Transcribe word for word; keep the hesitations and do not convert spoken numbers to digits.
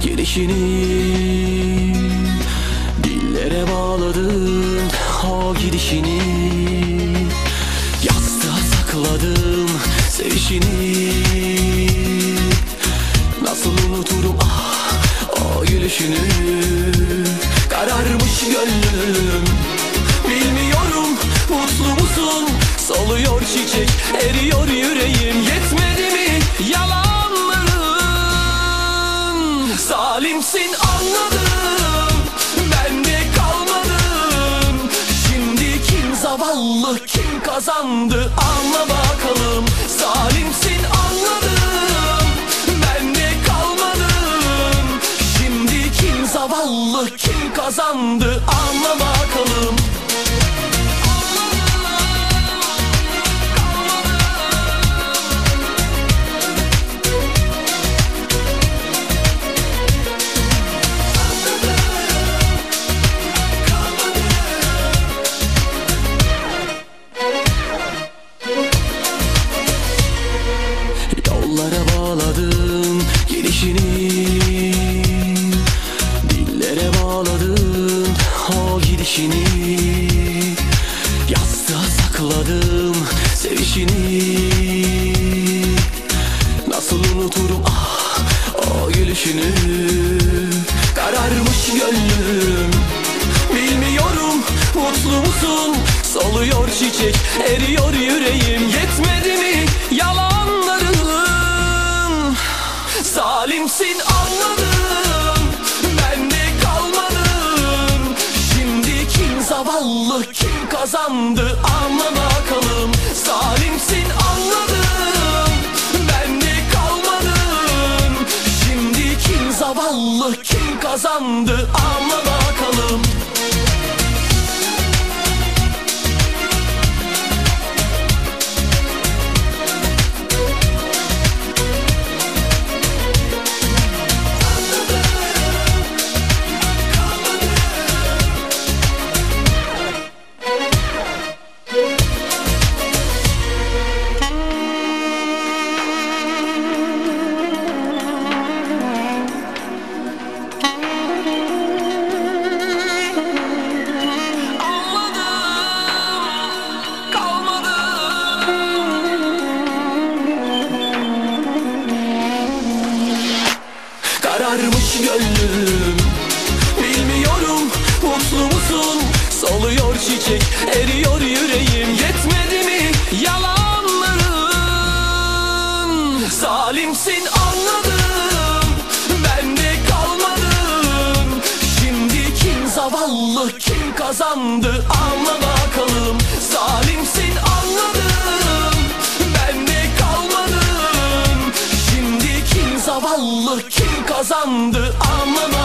gelişini, dillere bağladın o gidişini. Yastığa sakladım sevişini, nasıl unuturum ah o gülüşünü. Kararmış gönlüm, bilmiyorum mutlu musun? Soluyor çiçek, eriyor yüreğim. Yetmedi mi yalanların? Zalimsin anladım, bende kalmadın. Şimdi kim zavallı, kim kazandı? Anla bakalım. Zalimsin anladım, bende kalmadın. Şimdi kim zavallı, kim kazandı? Anla bakalım. Yollara bağladın gelişini, dillere bağladın o gidişini. Yastığa sakladım sevişini, nasıl unuturum ah o gülüşünü. Kararmış gönlüm, bilmiyorum mutlu musun? Soluyor çiçek, eriyor yüreğim. Yetmedi mi yalanların? Zalimsin anladım, bende kalmadın. Şimdi kim zavallı, kim kazandı? Anla bakalım. Zalimsin anladım, bende kalmadın. Şimdi kim zavallı, kim kazandı? Anla bakalım. Kararmış gönlüm, bilmiyorum mutlu musun? Soluyor çiçek, eriyor yüreğim. Yetmedi mi yalanların? Zalimsin anladım, bende kalmadın. Şimdi kim zavallı, kim kazandı? Anla bakalım. Zalimsin anladım, bende kalmadın. Şimdi kim zavallı, kim kazandı? Anlama.